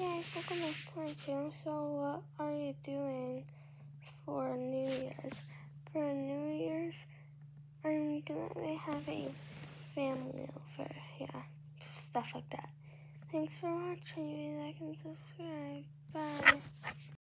guys, welcome back to my channel. So what are you doing for New Year's? For New Year's, I'm gonna have a family over, yeah, stuff like that. Thanks for watching, you like and subscribe, bye.